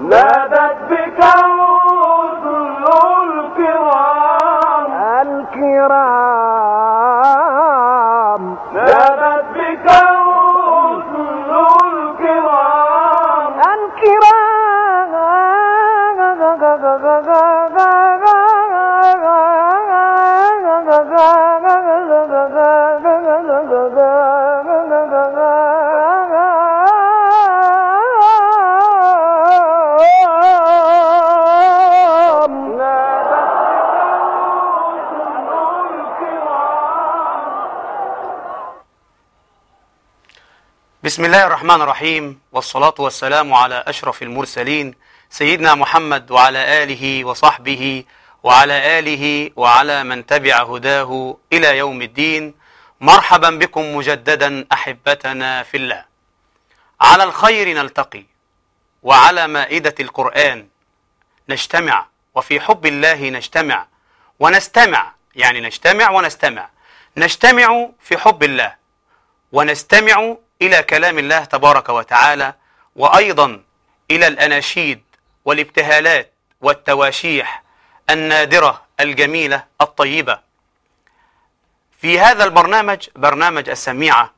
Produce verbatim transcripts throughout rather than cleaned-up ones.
نادت بك الرسل الكرام الكرام نادت بك الرسل الكرام بسم الله الرحمن الرحيم، والصلاة والسلام على أشرف المرسلين سيدنا محمد وعلى آله وصحبه وعلى آله وعلى من تبع هداه إلى يوم الدين. مرحبا بكم مجددا أحبتنا في الله. على الخير نلتقي، وعلى مائدة القرآن نجتمع، وفي حب الله نجتمع ونستمع، يعني نجتمع ونستمع نجتمع في حب الله، ونستمع إلى كلام الله تبارك وتعالى، وأيضا إلى الأناشيد والابتهالات والتواشيح النادرة الجميلة الطيبة. في هذا البرنامج، برنامج السميعة،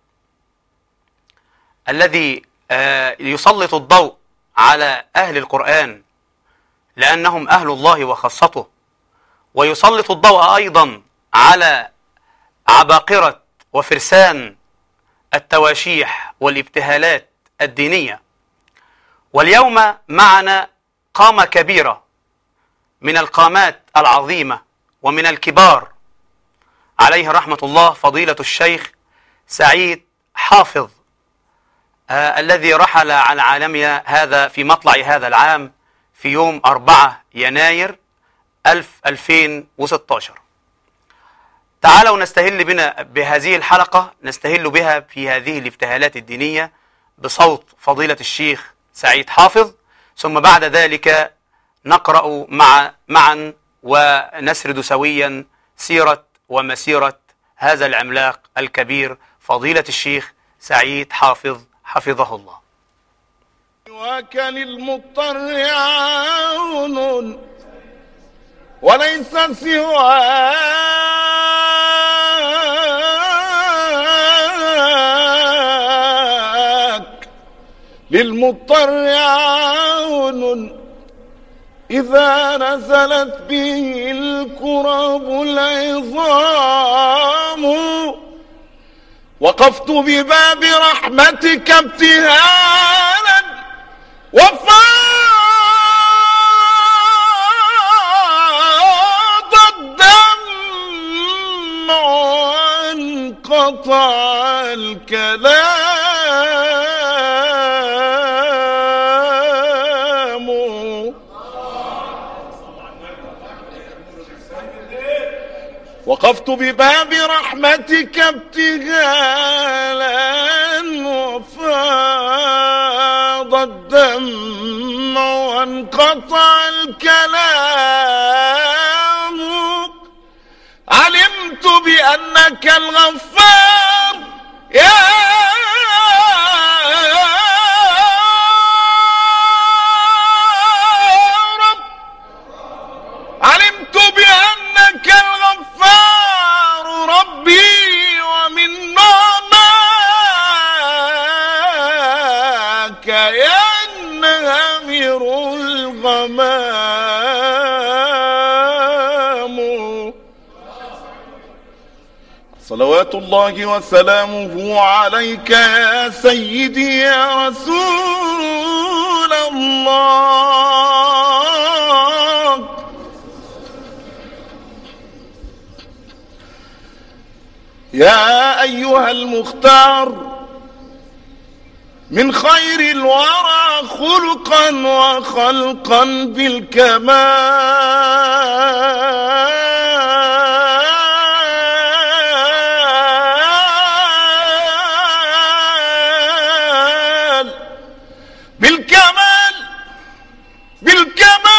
الذي يسلط الضوء على أهل القرآن لأنهم أهل الله وخاصته، ويسلط الضوء أيضا على عباقرة وفرسان التواشيح والابتهالات الدينية. واليوم معنا قامة كبيرة من القامات العظيمة ومن الكبار، عليه رحمة الله، فضيلة الشيخ سعيد حافظ، آه الذي رحل عن عالمنا هذا في مطلع هذا العام في يوم أربعة يناير ألفين وستة عشر. تعالوا نستهل بنا بهذه الحلقة، نستهل بها في هذه الابتهالات الدينية بصوت فضيلة الشيخ سعيد حافظ، ثم بعد ذلك نقرأ مع معا ونسرد سويا سيرة ومسيرة هذا العملاق الكبير فضيلة الشيخ سعيد حافظ حفظه الله. وكان المضطر عون وليس سواك، للمضطر عون إذا نزلت به الكرب العظام. وقفت بباب رحمتك ابتهالا وفاض الدمع وانقطع الكلام. وقفت بباب رحمتك ابتهالا وفاض الدمع وانقطع الكلام. علمت بأنك الغفار يا رب، علمت بأنك الغفار ربي، ومن نعماك ينهمر الغمام. صلوات الله وسلامه عليك يا سيدي يا رسول الله. يا أيها المختار من خير الورى خلقا وخلقا بالكمال. بالكمال بالكمال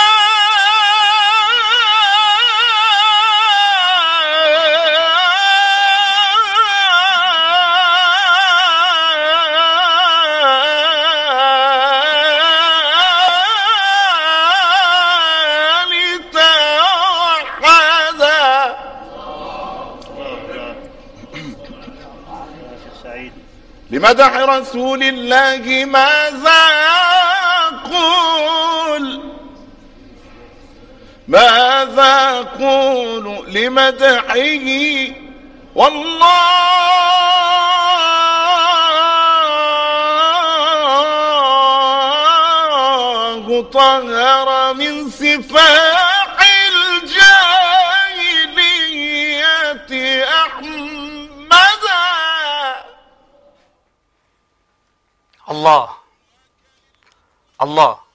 لمدح رسول الله ماذا أقول ماذا أقول لمدحه والله طهر من سفاح الجاهلية أحمدا. الله الله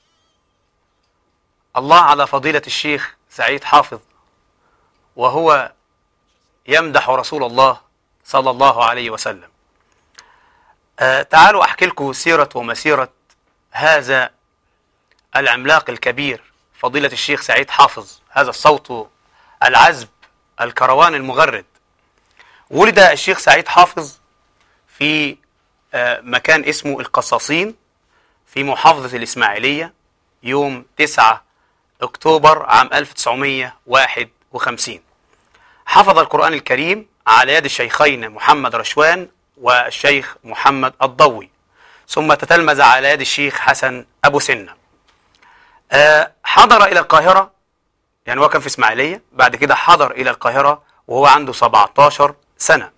الله على فضيلة الشيخ سعيد حافظ، وهو يمدح رسول الله صلى الله عليه وسلم. آه تعالوا أحكي لكم سيرة ومسيرة هذا العملاق الكبير فضيلة الشيخ سعيد حافظ، هذا الصوت العذب الكروان المغرد. ولد الشيخ سعيد حافظ في آه مكان اسمه القصاصين في محافظة الإسماعيلية يوم تسعة أكتوبر عام ألف وتسعمائة وواحد وخمسين. حفظ القرآن الكريم على يد الشيخين محمد رشوان والشيخ محمد الضوي، ثم تتلمذ على يد الشيخ حسن أبو سنة. أه حضر إلى القاهرة، يعني هو كان في إسماعيلية، بعد كده حضر إلى القاهرة وهو عنده سبعة عشر سنة.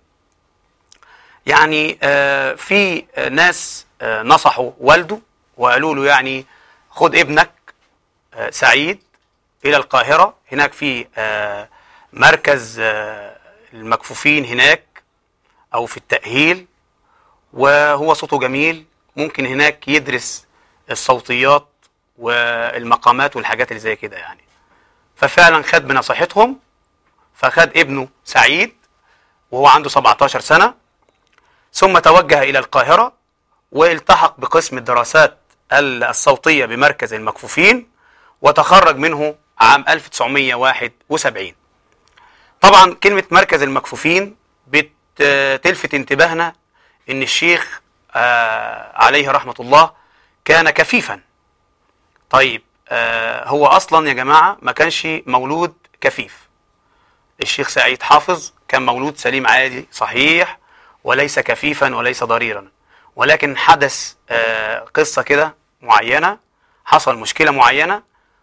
يعني أه في ناس أه نصحوا والده وقالوا له يعني خد ابنك أه سعيد إلى القاهرة، هناك في أه مركز المكفوفين هناك أو في التأهيل، وهو صوته جميل، ممكن هناك يدرس الصوتيات والمقامات والحاجات اللي زي كده يعني. ففعلا خد بنصيحتهم، فخد ابنه سعيد وهو عنده سبعة عشر سنة، ثم توجه إلى القاهرة والتحق بقسم الدراسات الصوتية بمركز المكفوفين، وتخرج منه عام ألف وتسعمائة وواحد وسبعين. طبعا كلمة مركز المكفوفين بتلفت انتباهنا ان الشيخ آه عليه رحمة الله كان كفيفا. طيب آه هو اصلا يا جماعة ما كانش مولود كفيف. الشيخ سعيد حافظ كان مولود سليم عادي صحيح، وليس كفيفا وليس ضريرا، ولكن حدث آه قصة كده معينة، حصل مشكلة معينة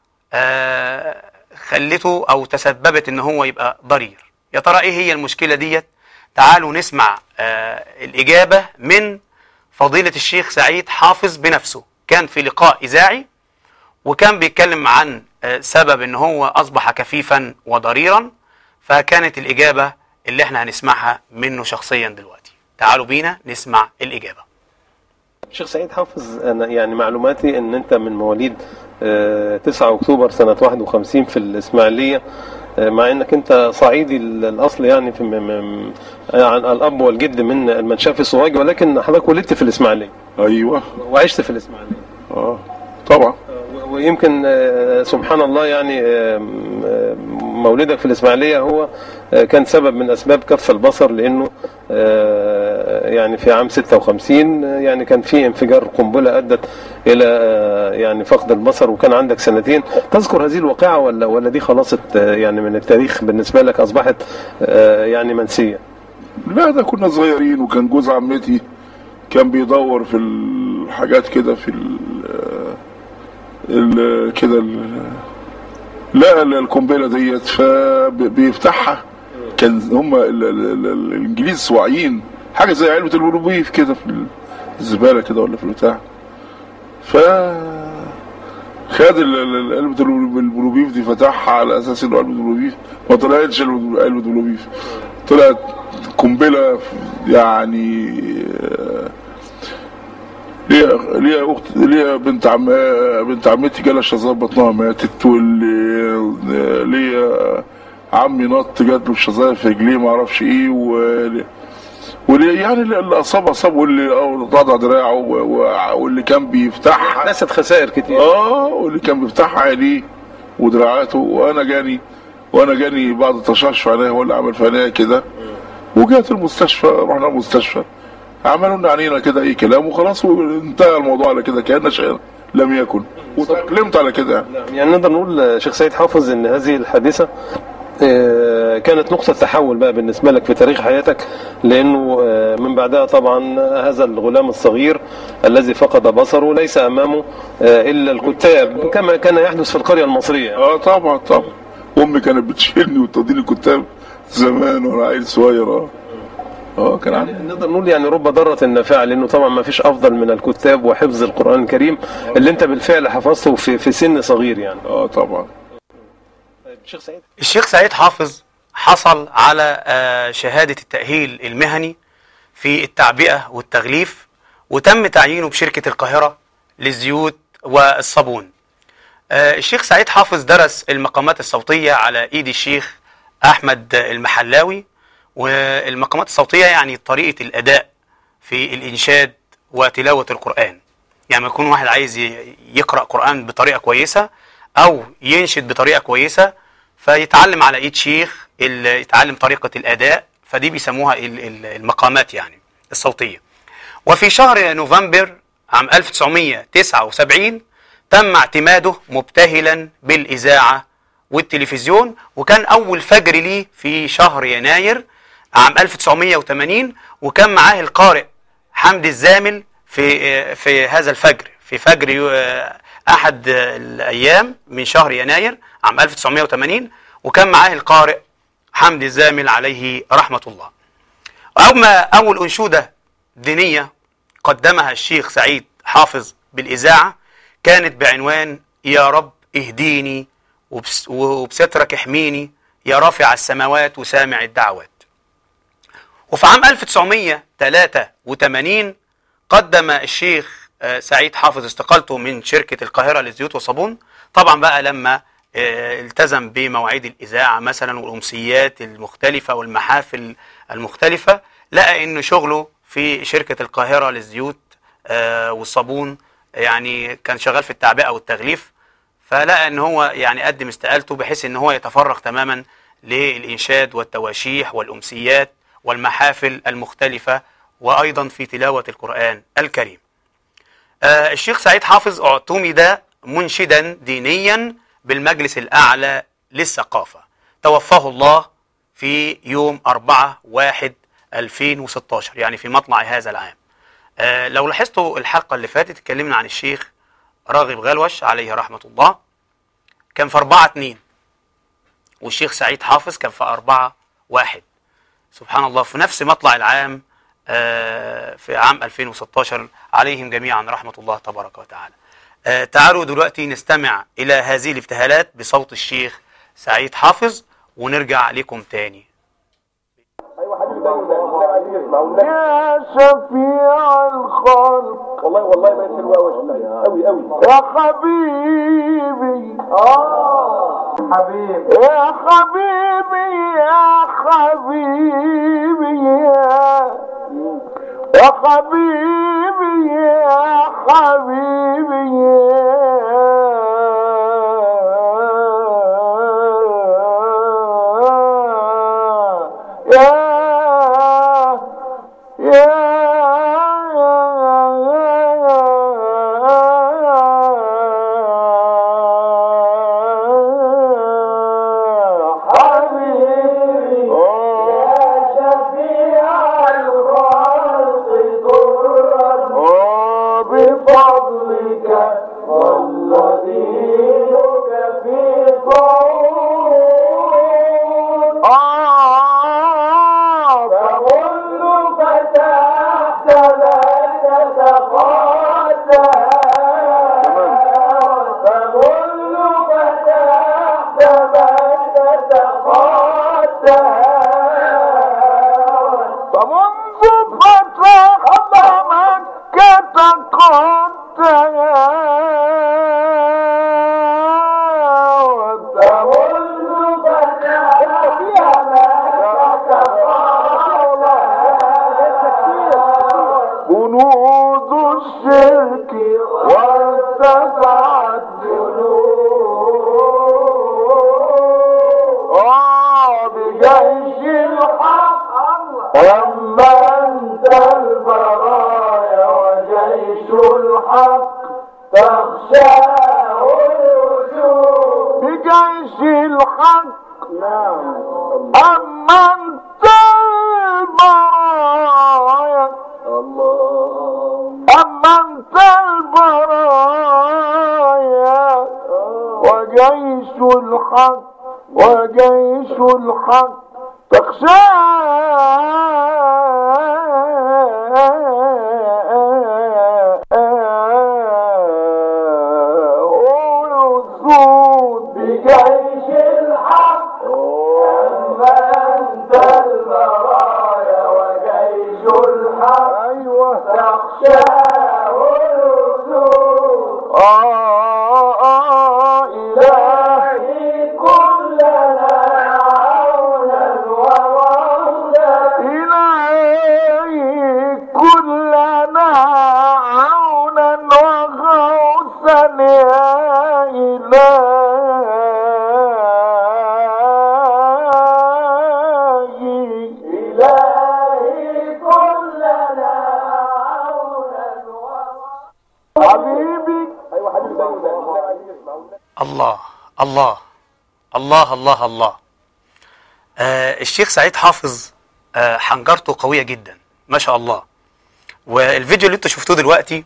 آه خلته او تسببت ان هو يبقى ضرير. يا ترى ايه هي المشكلة ديت؟ تعالوا نسمع آه الاجابة من فضيلة الشيخ سعيد حافظ بنفسه. كان في لقاء اذاعي وكان بيتكلم عن آه سبب ان هو اصبح كفيفا وضريرا، فكانت الاجابة اللي احنا هنسمعها منه شخصيا دلوقتي. تعالوا بينا نسمع الاجابة. الشيخ سعيد حافظ، انا يعني معلوماتي ان انت من مواليد تسعة أكتوبر سنة واحد وخمسين في الإسماعيلية، مع انك انت صعيدي الاصل يعني في عن الاب والجد من المنشاف الصواجي، ولكن حضرتك ولدت في الإسماعيلية. ايوه وعشت في الإسماعيلية. اه طبعا. ويمكن سبحان الله يعني مولدك في الإسماعيلية هو كان سبب من أسباب كف البصر، لأنه يعني في عام ستة وخمسين يعني كان في انفجار قنبلة أدت إلى يعني فقد البصر، وكان عندك سنتين. تذكر هذه الواقعة ولا ولا دي خلاص يعني من التاريخ بالنسبة لك أصبحت يعني منسية؟ لا ده كنا صغيرين، وكان جوز عمتي كان بيدور في الحاجات كده في ال كده لقى القنبله ديت فبيفتحها. كان هم الانجليز واعيين، حاجه زي علبه البلوبيف كده في الزباله كده ولا في البتاع، ف خد علبه البلوبيف دي فتحها على اساس انه علبه البلوبيف، ما طلعتش علبه البلوبيف، طلعت قنبله يعني. ليا ليا اخت ليا بنت عم بنت عمتي جالها شظايا بطنها ماتت، واللي ليا عمي نط جات له الشظايا في رجليه ما اعرفش ايه، واللي يعني اللي اصاب اصاب، واللي قطع دراعه، واللي كان بيفتحها حدثت خسائر كتير. اه واللي كان بيفتحها عينيه ودراعاته، وانا جاني وانا جاني بعد تشرش في عينيا، هو اللي عمل في عينيا كده، وجات المستشفى. رحنا المستشفى عملوا لنا علينا كده اي كلام وخلاص، وانتهى الموضوع على كده كأن شيء لم يكن، وتأقلمت على كده. يعني نقدر نقول شيخ سعيد حافظ ان هذه الحادثه كانت نقطة تحول بقى بالنسبة لك في تاريخ حياتك، لأنه من بعدها طبعا هذا الغلام الصغير الذي فقد بصره ليس أمامه إلا الكتاب كما كان يحدث في القرية المصرية. اه طبعا طبعا، أمي كانت بتشيلني وتوديني كتاب زمان وأنا عيل صغير. اه اه كان عندي نقدر نقول يعني رب ضارة نافعة، لأنه طبعا ما فيش أفضل من الكتاب وحفظ القرآن الكريم اللي أنت بالفعل حفظته في في سن صغير يعني. اه طبعا. الشيخ سعيد الشيخ سعيد حافظ حصل على شهادة التأهيل المهني في التعبئة والتغليف، وتم تعيينه بشركة القاهرة للزيوت والصابون. الشيخ سعيد حافظ درس المقامات الصوتية على إيد الشيخ أحمد المحلاوي، والمقامات الصوتية يعني طريقة الأداء في الإنشاد وتلاوة القرآن. يعني ما يكون واحد عايز يقرأ قرآن بطريقة كويسة أو ينشد بطريقة كويسة فيتعلم على إيد شيخ يتعلم طريقة الأداء، فدي بيسموها المقامات يعني الصوتية. وفي شهر نوفمبر عام ألف وتسعمائة وتسعة وسبعين تم اعتماده مبتهلا بالإذاعة والتلفزيون، وكان أول فجر ليه في شهر يناير عام ألف وتسعمائة وثمانين، وكان معاه القارئ حمدي الزامل في في هذا الفجر، في فجر أحد الأيام من شهر يناير عام ألف وتسعمائة وثمانين، وكان معاه القارئ حمدي الزامل عليه رحمة الله. أما أول أنشودة دينية قدمها الشيخ سعيد حافظ بالإذاعة كانت بعنوان يا رب اهديني وبسترك احميني يا رافع السماوات وسامع الدعوات. وفي عام ألف وتسعمائة وثلاثة وثمانين قدم الشيخ سعيد حافظ استقالته من شركة القاهرة للزيوت والصابون، طبعا بقى لما التزم بمواعيد الإذاعة مثلا والأمسيات المختلفة والمحافل المختلفة، لقى إن شغله في شركة القاهرة للزيوت والصابون يعني كان شغال في التعبئة والتغليف، فلقى إن هو يعني قدم استقالته بحيث إن هو يتفرغ تماما للإنشاد والتواشيح والأمسيات والمحافل المختلفة وأيضا في تلاوة القرآن الكريم. آه الشيخ سعيد حافظ اعتمد منشدا دينيا بالمجلس الأعلى للثقافة، توفاه الله في يوم أربعة واحد ألفين وستة عشر يعني في مطلع هذا العام. آه لو لاحظتوا الحلقة اللي فاتت اتكلمنا عن الشيخ راغب غلوش عليه رحمة الله، كان في أربعة اتنين، والشيخ سعيد حافظ كان في أربعة واحد. سبحان الله، في نفس مطلع العام آه في عام ألفين وستة عشر، عليهم جميعا رحمة الله تبارك وتعالى. آه تعالوا دلوقتي نستمع إلى هذه الابتهالات بصوت الشيخ سعيد حافظ ونرجع لكم تاني. يا شفيع الخلق، والله والله ما يسلوا قوي قوي يا حبيبي، اه حبيبي، يا حبيبي يا حبيبي يا حبيبي يا حبيبي يا بجيش الحق أما أنت البرايا أما أنت البرايا وجيش الحق وجيش الحق تخشى الأسود بجيش الحق أما أنت البرايا وجيش الحق أيوة تخشاه الأسود آه آه إلهي كلنا عونا ومولا إلهي كلنا عونا وغوثا يا إلهي إلهي كلنا عونا حبيبي أيوة حبيبي الله الله الله الله الله. آه الشيخ سعيد حافظ آه حنجرته قوية جدا ما شاء الله. والفيديو اللي انتوا شفتوه دلوقتي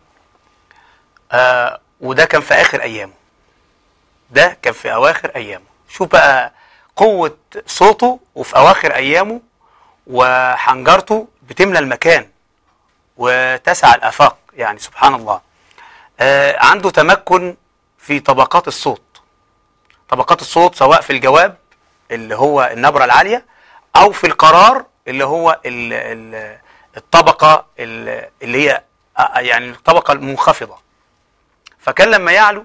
آه وده كان في آخر أيامه، ده كان في أواخر أيامه. شوف بقى قوة صوته وفي أواخر أيامه، وحنجرته بتملى المكان وتسع الآفاق، يعني سبحان الله. آه عنده تمكن في طبقات الصوت، طبقات الصوت سواء في الجواب اللي هو النبرة العالية أو في القرار اللي هو ال ال الطبقة اللي هي يعني الطبقة المنخفضة. فكان لما يعلو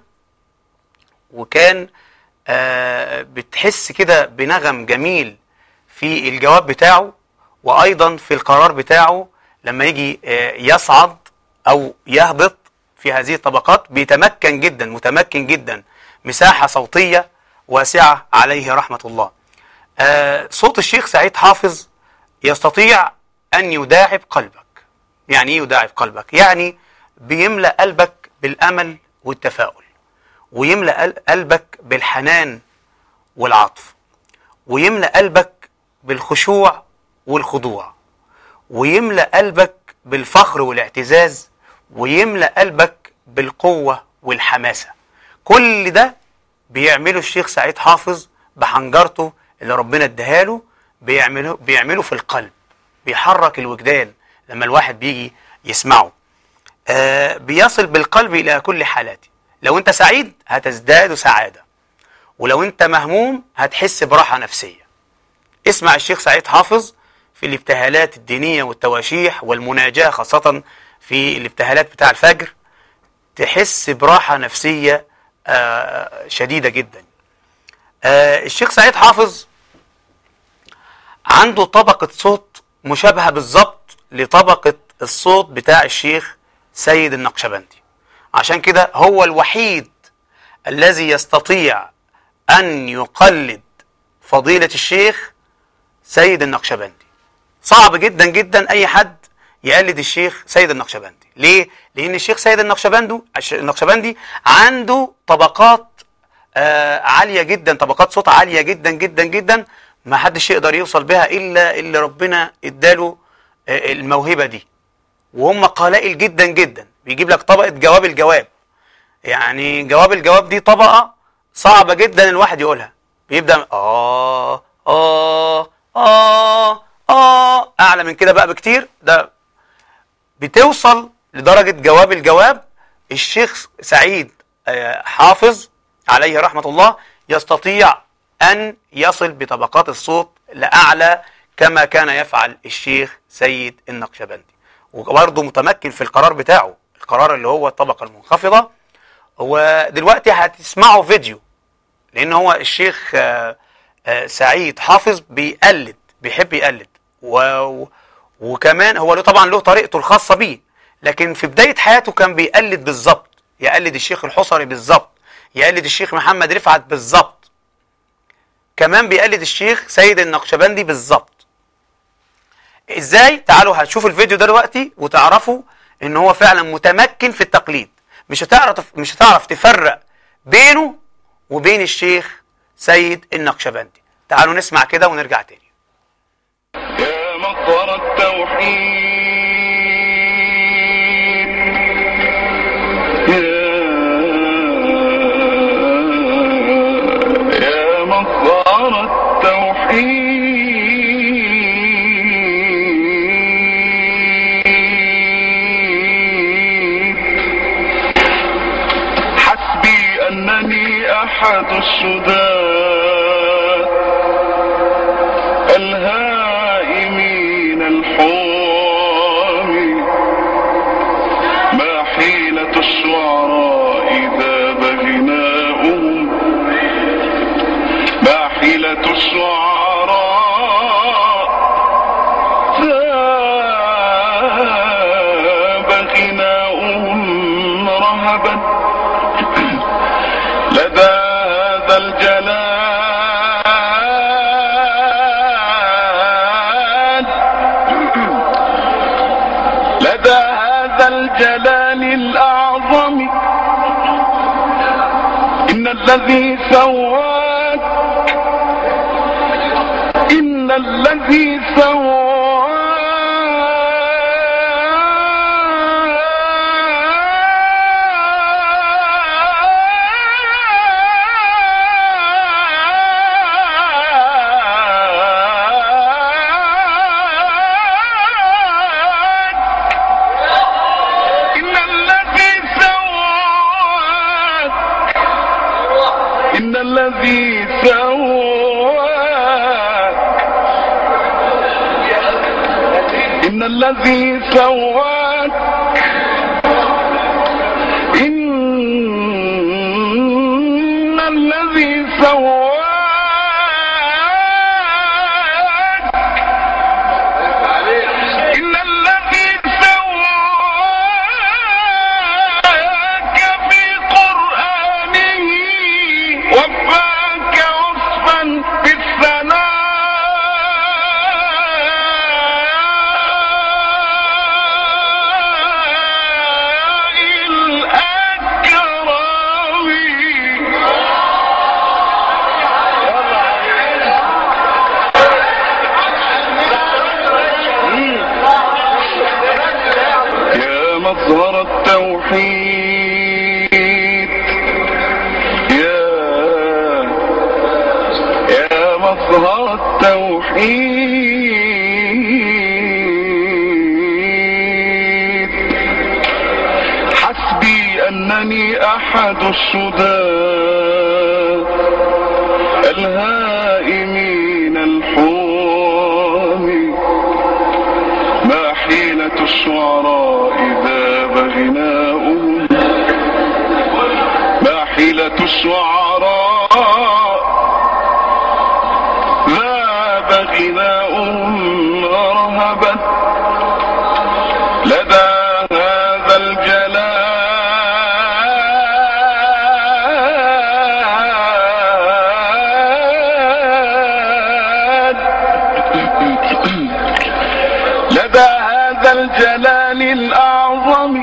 وكان آه بتحس كده بنغم جميل في الجواب بتاعه، وأيضا في القرار بتاعه لما يجي آه يصعد أو يهبط في هذه الطبقات بيتمكن جدا، متمكن جدا، مساحة صوتية واسعة عليه رحمة الله. آه صوت الشيخ سعيد حافظ يستطيع أن يداعب قلبك. يعني إيه يداعب قلبك؟ يعني بيملأ قلبك بالأمل والتفاؤل، ويملأ قلبك بالحنان والعطف، ويملأ قلبك بالخشوع والخضوع، ويملأ قلبك بالفخر والاعتزاز، ويملأ قلبك بالقوة والحماسة. كل ده بيعمله الشيخ سعيد حافظ بحنجرته اللي ربنا اداهاله، بيعمله بيعمله في القلب، بيحرك الوجدان لما الواحد بيجي يسمعه. آه بيصل بالقلب إلى كل حالاته. لو انت سعيد هتزداد سعادة، ولو انت مهموم هتحس براحة نفسية. اسمع الشيخ سعيد حافظ في الابتهالات الدينية والتواشيح والمناجاة، خاصة في الابتهالات بتاع الفجر، تحس براحة نفسية آه شديدة جدا. آه الشيخ سعيد حافظ عنده طبقة صوت مشابهة بالظبط لطبقة الصوت بتاع الشيخ سيد النقشبندي. عشان كده هو الوحيد الذي يستطيع أن يقلد فضيلة الشيخ سيد النقشبندي. صعب جدا جدا أي حد يقلد الشيخ سيد النقشبندي. ليه؟ لأن الشيخ سيد النقشبندي النقشبندي عنده طبقات آه عالية جدا، طبقات صوت عالية جدا جدا جدا، ما حدش يقدر يوصل بها إلا اللي ربنا اداله آه الموهبة دي. وهم قلائل جدا جدا. بيجيب لك طبقة جواب الجواب، يعني جواب الجواب دي طبقة صعبة جدا الواحد يقولها. بيبدأ آه آه آه آه أعلى من كده بقى بكتير. ده بتوصل لدرجة جواب الجواب. الشيخ سعيد حافظ عليه رحمة الله يستطيع أن يصل بطبقات الصوت لأعلى كما كان يفعل الشيخ سيد النقشبندي. وبرضه متمكن في القرار بتاعه، القرار اللي هو الطبقة المنخفضة. ودلوقتي هتسمعوا فيديو، لأن هو الشيخ سعيد حافظ بيقلد، بيحب يقلد، و... وكمان هو له طبعا له طريقته الخاصة بيه. لكن في بداية حياته كان بيقلد بالظبط، يقلد الشيخ الحصري بالظبط، يقلد الشيخ محمد رفعت بالظبط، كمان بيقلد الشيخ سيد النقشبندي بالظبط. ازاي؟ تعالوا هتشوفوا الفيديو ده دلوقتي وتعرفوا ان هو فعلا متمكن في التقليد. مش هتعرف مش هتعرف تفرق بينه وبين الشيخ سيد النقشبندي. تعالوا نسمع كده ونرجع تاني. يا مطر التوحيد يا مطر التوحيد حسبي أنني أحد الشداد الهائمين الحامي ما حيلة الشعراء ذاب غناؤهم ما حيلة الشعراء ذاب غناؤهم رهبا لدى هذا الجلال لدى هذا الجلال الأعظم إن الذي سواك إن الذي سواك إن الذي سواك إن الذي سواك إن الذي سواك إن الذي سواك في قرآنه وفاك وصفا بالثناء الأكرم يا مظهر التوحيد يا يا مظهر التوحيد حسبي أنني أحد الشداد الهائمين الحامي ما حيلة الشعراء ذاب غناؤهم ما حيلة الشعراء ذاب غناؤهم رهبا لدى هذا الجلال لدى هذا الجلال الأعظم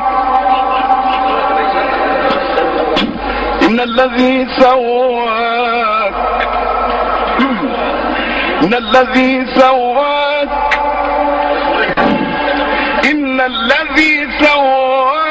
إن الذي سواك إن الذي سواك إن الذي سواك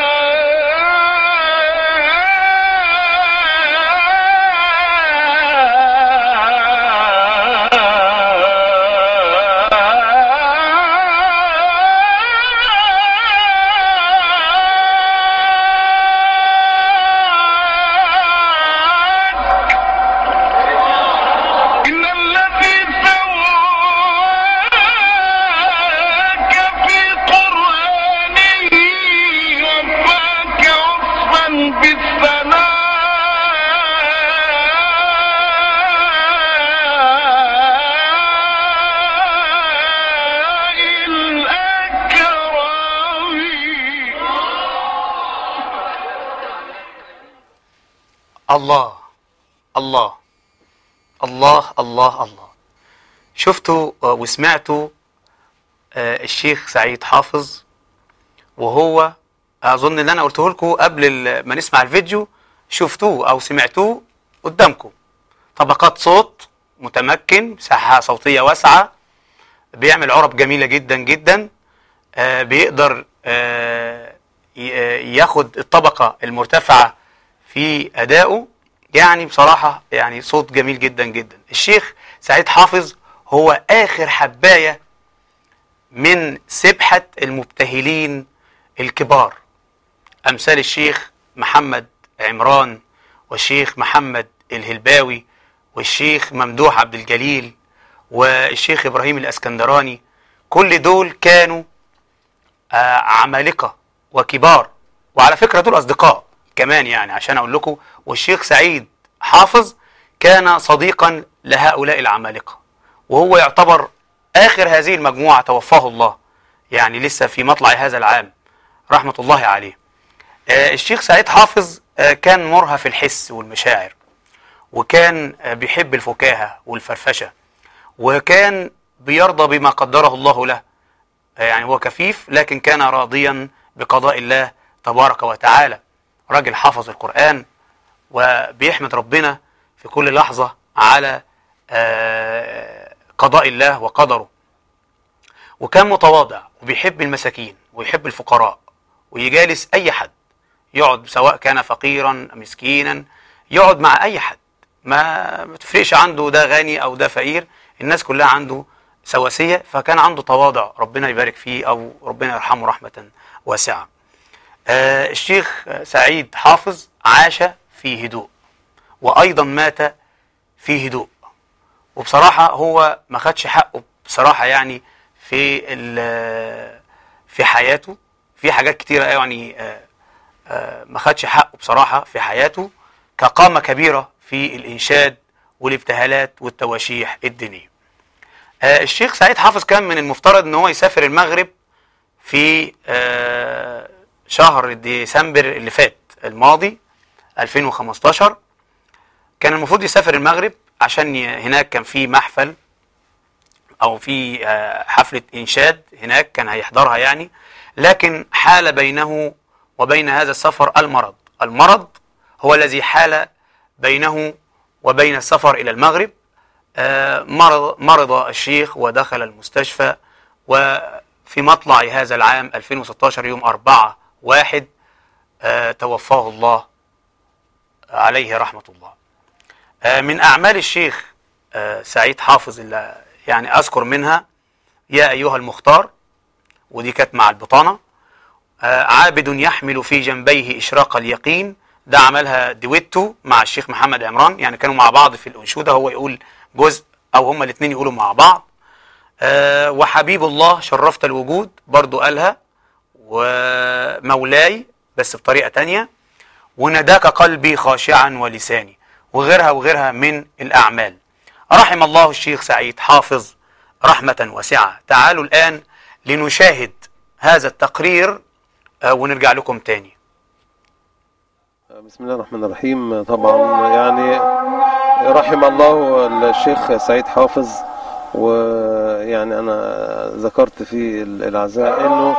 الله الله الله الله الله. شفتوا وسمعتوا الشيخ سعيد حافظ، وهو اظن ان انا قلته لكم قبل ما نسمع الفيديو، شفتوه او سمعتوه قدامكم. طبقات صوت متمكن، مساحة صوتية واسعة، بيعمل عرب جميلة جدا جدا، آه بيقدر آه ياخد الطبقة المرتفعة في أدائه. يعني بصراحة يعني صوت جميل جدا جدا. الشيخ سعيد حافظ هو آخر حباية من سبحة المبتهلين الكبار، أمثال الشيخ محمد عمران والشيخ محمد الهلباوي والشيخ ممدوح عبد الجليل والشيخ إبراهيم الأسكندراني. كل دول كانوا آه عمالقة وكبار، وعلى فكرة دول أصدقاء كمان يعني عشان أقول لكم. والشيخ سعيد حافظ كان صديقا لهؤلاء العمالقة، وهو يعتبر آخر هذه المجموعة، توفاه الله يعني لسه في مطلع هذا العام رحمة الله عليه. آه الشيخ سعيد حافظ آه كان مرهف الحس والمشاعر، وكان آه بيحب الفكاهة والفرفشة، وكان بيرضى بما قدره الله له. آه يعني هو كفيف لكن كان راضيا بقضاء الله تبارك وتعالى. راجل حافظ القرآن وبيحمد ربنا في كل لحظة على آه قضاء الله وقدره. وكان متواضع وبيحب المساكين ويحب الفقراء، ويجالس أي حد يقعد، سواء كان فقيرا مسكينا، يقعد مع أي حد، ما تفرقش عنده ده غني أو ده فقير، الناس كلها عنده سواسية. فكان عنده تواضع، ربنا يبارك فيه أو ربنا يرحمه رحمة واسعة. آه الشيخ سعيد حافظ عاش في هدوء، وأيضا مات في هدوء. وبصراحة هو ما خدش حقه بصراحة يعني في في حياته، في حاجات كتيرة يعني ما خدش حقه بصراحة في حياته كقامة كبيرة في الإنشاد والابتهالات والتواشيح الدينية. الشيخ سعيد حافظ كان من المفترض ان هو يسافر المغرب في شهر ديسمبر اللي فات الماضي ألفين وخمستاشر. كان المفروض يسافر المغرب عشان هناك كان في محفل او في حفلة انشاد هناك كان هيحضرها يعني، لكن حال بينه وبين هذا السفر المرض. المرض هو الذي حال بينه وبين السفر الى المغرب. مرض, مرض الشيخ ودخل المستشفى، وفي مطلع هذا العام ألفين وستاشر يوم أربعة واحد توفاه الله عليه رحمة الله. من أعمال الشيخ سعيد حافظ اللي يعني أذكر منها يا أيها المختار، ودي كانت مع البطانة. عابد يحمل في جنبيه إشراق اليقين، ده عملها دويتو مع الشيخ محمد عمران، يعني كانوا مع بعض في الأنشودة، هو يقول جزء أو هما الاثنين يقولوا مع بعض. وحبيب الله شرفت الوجود برضو قالها، ومولاي بس بطريقة تانية، ونداك قلبي خاشعا ولساني، وغيرها وغيرها من الأعمال. رحم الله الشيخ سعيد حافظ رحمة واسعة. تعالوا الآن لنشاهد هذا التقرير ونرجع لكم تاني. بسم الله الرحمن الرحيم. طبعا يعني رحم الله الشيخ سعيد حافظ، ويعني أنا ذكرت في العزاء أنه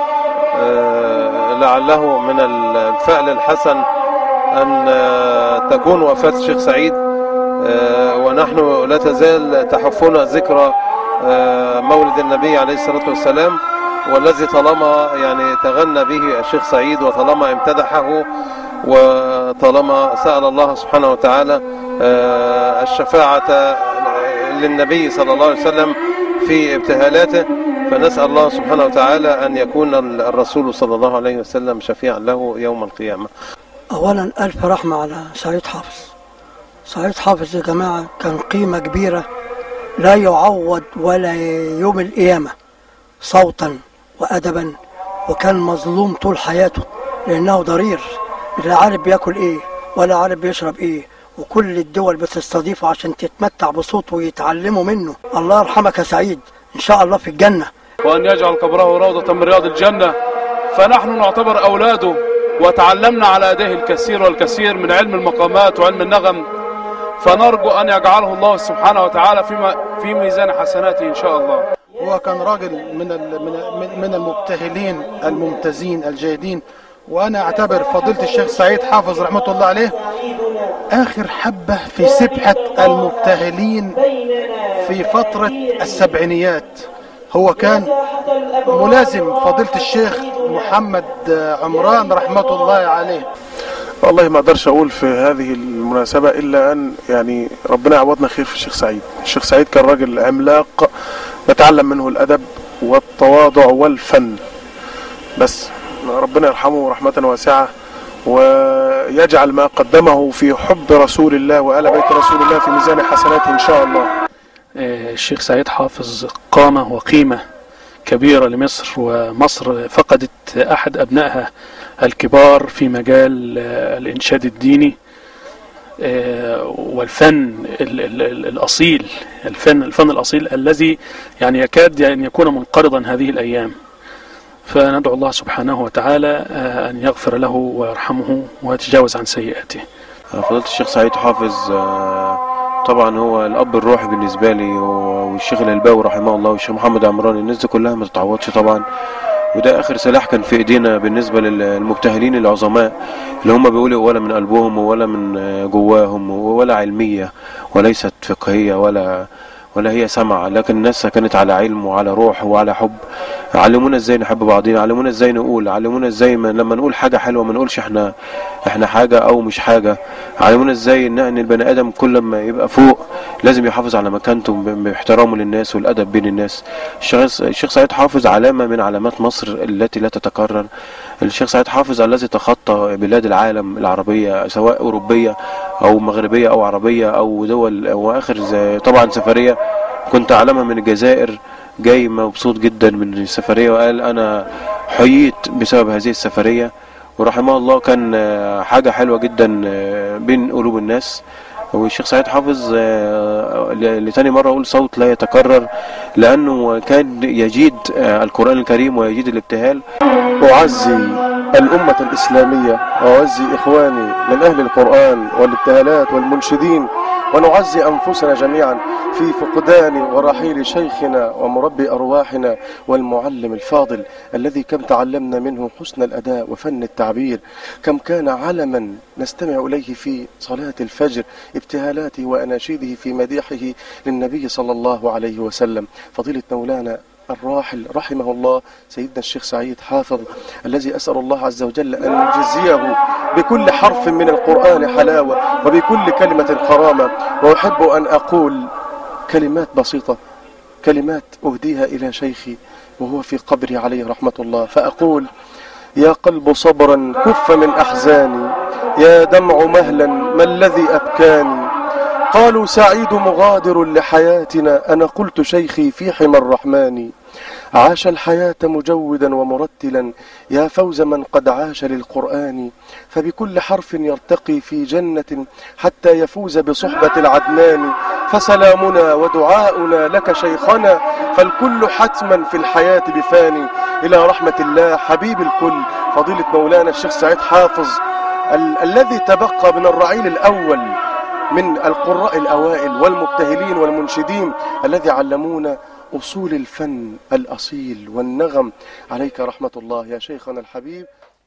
لعله من الفعل الحسن أن تكون وفاة الشيخ سعيد ونحن لا تزال تحفنا ذكرى مولد النبي عليه الصلاة والسلام، والذي طالما يعني تغنى به الشيخ سعيد وطالما امتدحه وطالما سأل الله سبحانه وتعالى الشفاعة للنبي صلى الله عليه وسلم في ابتهالاته، فنسأل الله سبحانه وتعالى أن يكون الرسول صلى الله عليه وسلم شفيعا له يوم القيامة. أولا ألف رحمة على سعيد حافظ. سعيد حافظ يا جماعة كان قيمة كبيرة لا يعوض ولا يوم القيامة، صوتا وأدبا، وكان مظلوم طول حياته لأنه ضرير، لا عارف بياكل إيه ولا عارف بيشرب إيه، وكل الدول بتستضيفه عشان تتمتع بصوته ويتعلموا منه. الله يرحمك يا سعيد، إن شاء الله في الجنة، وأن يجعل قبره روضة من رياض الجنة. فنحن نعتبر أولاده، وتعلمنا على يديه الكثير والكثير من علم المقامات وعلم النغم، فنرجو أن يجعله الله سبحانه وتعالى فيما في ميزان حسناته إن شاء الله. هو كان راجل من من من المبتهلين الممتازين الجيدين، وأنا أعتبر فضيلة الشيخ سعيد حافظ رحمة الله عليه آخر حبة في سبحة المبتهلين في فترة السبعينيات. هو كان ملازم فضيلة الشيخ محمد عمران رحمة الله عليه. والله ما اقدرش اقول في هذه المناسبة الا ان يعني ربنا يعوضنا خير في الشيخ سعيد. الشيخ سعيد كان راجل عملاق نتعلم منه الادب والتواضع والفن، بس ربنا يرحمه رحمة واسعة ويجعل ما قدمه في حب رسول الله وآل بيت رسول الله في ميزان حسناته ان شاء الله. الشيخ سعيد حافظ قامة وقيمة كبيرة لمصر، ومصر فقدت أحد أبنائها الكبار في مجال الإنشاد الديني والفن الأصيل، الفن الفن الأصيل الذي يعني يكاد أن يكون منقرضا هذه الأيام. فندعو الله سبحانه وتعالى أن يغفر له ويرحمه ويتجاوز عن سيئاته. فضيلة الشيخ سعيد حافظ طبعا هو الأب الروحي بالنسبة لي، والشيخ الهلباوي رحمه الله والشيخ محمد عمران، الناس دي كلها ما تتعوضش طبعا، وده آخر سلاح كان في إيدينا بالنسبة للمبتهلين العظماء اللي هم بيقولوا ولا من قلبهم ولا من جواهم ولا علمية وليست فقهية ولا ولا هي سمع، لكن الناس كانت على علم وعلى روح وعلى حب. علمونا ازاي نحب بعضينا، علمونا ازاي نقول، علمونا ازاي ما لما نقول حاجة حلوة ما نقولش احنا احنا حاجة او مش حاجة، علمونا ازاي ان البني ادم كل ما يبقى فوق لازم يحافظ على مكانته باحترامه للناس والادب بين الناس. الشيخ سعيد حافظ علامة من علامات مصر التي لا تتكرر. الشيخ سعيد حافظ الذي تخطى بلاد العالم العربية سواء أوروبية أو مغربية أو عربية أو دول، وآخر طبعا سفرية كنت أعلمها من الجزائر، جاي مبسوط جدا من السفرية، وقال أنا حييت بسبب هذه السفرية، ورحمه الله كان حاجة حلوة جدا بين قلوب الناس. والشيخ سعيد حافظ لتاني مرة أقول صوت لا يتكرر، لأنه كان يجيد القرآن الكريم ويجيد الابتهال. أعزي الأمة الإسلامية وأعزي إخواني من أهل القرآن والابتهالات والمنشدين، ونعزي أنفسنا جميعا في فقدان ورحيل شيخنا ومربي أرواحنا والمعلم الفاضل الذي كم تعلمنا منه حسن الأداء وفن التعبير، كم كان علما نستمع إليه في صلاة الفجر، ابتهالاته وأناشيده في مديحه للنبي صلى الله عليه وسلم. فضيلة مولانا الراحل رحمه الله سيدنا الشيخ سعيد حافظ، الذي أسأل الله عز وجل أن يجزيه بكل حرف من القرآن حلاوة وبكل كلمة كرامة. وأحب أن أقول كلمات بسيطة، كلمات أهديها إلى شيخي وهو في قبري عليه رحمة الله، فأقول: يا قلب صبرا كف من أحزاني، يا دمع مهلا ما الذي أبكاني، قالوا سعيد مغادر لحياتنا، أنا قلت شيخي في حمى الرحمن، عاش الحياة مجودا ومرتلا، يا فوز من قد عاش للقرآن، فبكل حرف يرتقي في جنة حتى يفوز بصحبة العدنان، فسلامنا ودعاؤنا لك شيخنا، فالكل حتما في الحياة بفاني، إلى رحمة الله حبيب الكل فضيلة مولانا الشيخ سعيد حافظ، ال الذي تبقى من الرعيل الأول من القراء الأوائل والمبتهلين والمنشدين الذي علمونا أصول الفن الأصيل والنغم. عليك رحمة الله يا شيخنا الحبيب.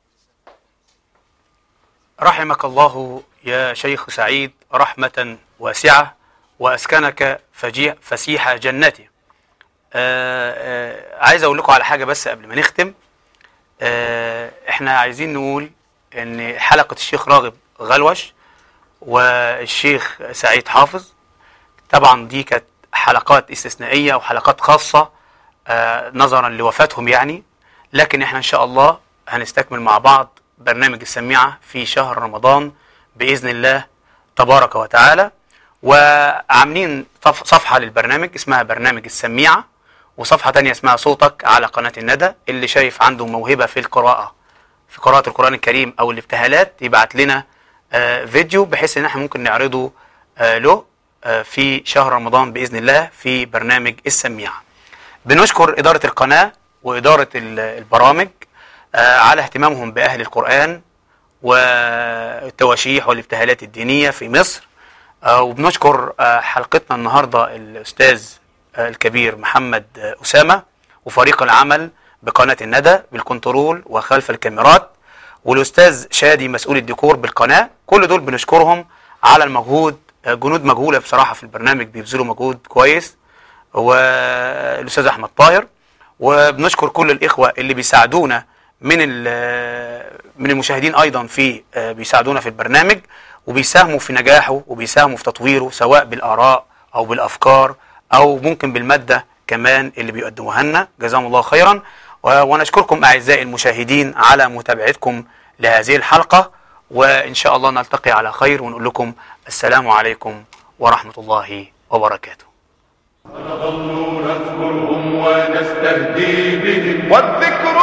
رحمك الله يا شيخ سعيد رحمة واسعة، وأسكنك فسيح جنته. آآ آآ عايز أقول لكم على حاجة بس قبل ما نختم. احنا عايزين نقول ان حلقة الشيخ راغب غلوش والشيخ سعيد حافظ طبعا دي كانت حلقات استثنائية وحلقات خاصة نظرا لوفاتهم يعني، لكن احنا ان شاء الله هنستكمل مع بعض برنامج السميعة في شهر رمضان بإذن الله تبارك وتعالى، وعاملين صفحة للبرنامج اسمها برنامج السميعة، وصفحة تانية اسمها صوتك على قناة الندى. اللي شايف عنده موهبة في القراءة في قراءة القرآن الكريم أو الابتهالات يبعت لنا آه فيديو بحيث ان احنا ممكن نعرضه آه له آه في شهر رمضان بإذن الله في برنامج السميعة. بنشكر إدارة القناة وإدارة البرامج آه على اهتمامهم بأهل القرآن والتواشيح والابتهالات الدينية في مصر. آه وبنشكر آه حلقتنا النهاردة الأستاذ آه الكبير محمد آه أسامة وفريق العمل بقناة الندى بالكنترول وخلف الكاميرات، والاستاذ شادي مسؤول الديكور بالقناه. كل دول بنشكرهم على المجهود، جنود مجهوله بصراحه في البرنامج، بيبذلوا مجهود كويس، والاستاذ احمد طاهر. وبنشكر كل الاخوه اللي بيساعدونا من من المشاهدين ايضا في بيساعدونا في البرنامج وبيساهموا في نجاحه وبيساهموا في تطويره، سواء بالاراء او بالافكار او ممكن بالماده كمان اللي بيقدموها لنا. جزاهم الله خيرا. ونشكركم اعزائي المشاهدين على متابعتكم لهذه الحلقه، وان شاء الله نلتقي على خير ونقول لكم السلام عليكم ورحمه الله وبركاته. نظل نذكرهم ونستهدي بهم، والذكر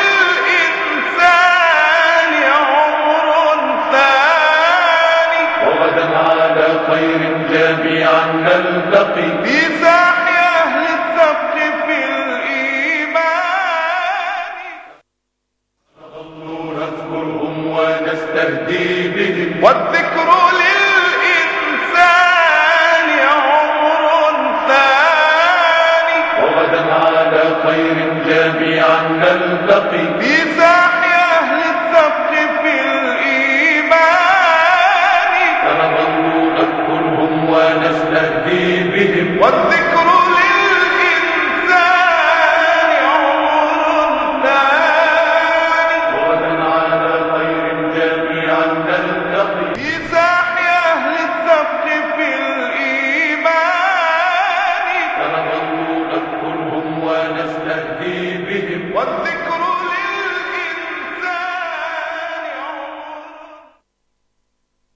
للإنسان عمر ثاني، وغدا على خير جميعا نلتقي في ساح أهل السبق في الإيمان. نظل نذكرهم ونستهدي بهم، والذكر للإنسان عمر ثاني، وغدا على خير جميعا نلتقي في